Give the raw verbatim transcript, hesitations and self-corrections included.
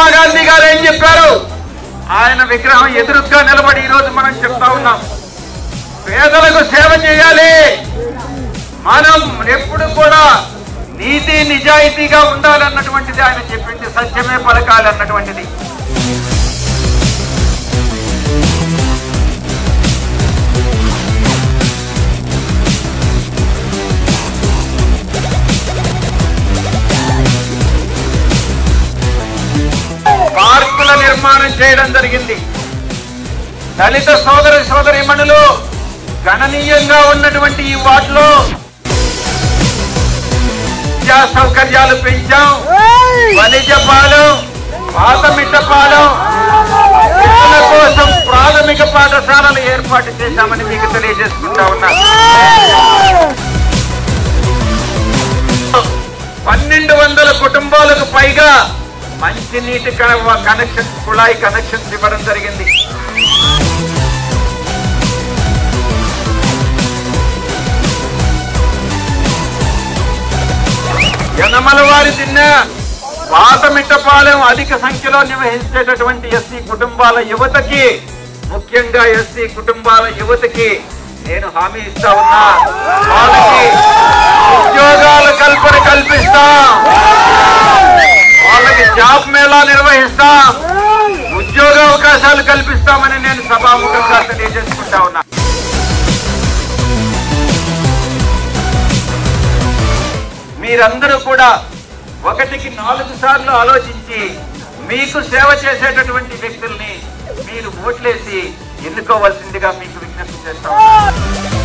మహాత్మా గాంధీ గారు ఏం చెప్పారు? ఆయన విగ్రహం ఎదురుగా నిలబడి ఈ రోజు మనం చెప్తా ఉన్నాం, పేదలకు సేవ చేయాలి, మనం ఎప్పుడు కూడా నీతి నిజాయితీగా ఉండాలన్నటువంటిది ఆయన చెప్పింది, సత్యమే పలకాలి అన్నటువంటిది. పార్కుల నిర్మాణం చేయడం జరిగింది. దళిత సోదర సోదరీమణులు గణనీయంగా ఉన్నటువంటి ఈ వార్డులో విద్యా సౌకర్యాలు పెంచాం. వనిజపాలెం, పాతమిట్టపాలెం పిల్లల కోసం ప్రాథమిక పాఠశాలలు ఏర్పాటు చేశామని మీకు తెలియజేసుకుంటా ఉన్నా. పన్నెండు వందల కుటుంబాలకు పైగా మంచినీటి కనెక్షన్, కుళాయి కనెక్షన్స్ ఇవ్వడం జరిగింది. యనమల వారి తిన్న పాతమిట్టపాలెం అధిక సంఖ్యలో నివసించేటటువంటి ఎస్సీ కుటుంబాల యువతకి, ముఖ్యంగా ఎస్సీ కుటుంబాల యువతకి నేను హామీ ఇస్తా ఉన్నా, వాళ్ళకి ఉద్యోగాల కల్పన కల్పిస్తాం, వాళ్ళకి జాబ్ మేళా నిర్వహిస్తాం, ఉద్యోగ అవకాశాలు కల్పిస్తామని నేను సభాముఖంగా తెలియజేసుకుంటా ఉన్నా. మీరందరూ కూడా ఒకటికి నాలుగు సార్లు ఆలోచించి మీకు సేవ చేసేటటువంటి వ్యక్తుల్ని మీరు ఓట్లేసి ఎన్నుకోవాల్సిందిగా మీకు విజ్ఞప్తి చేస్తాం.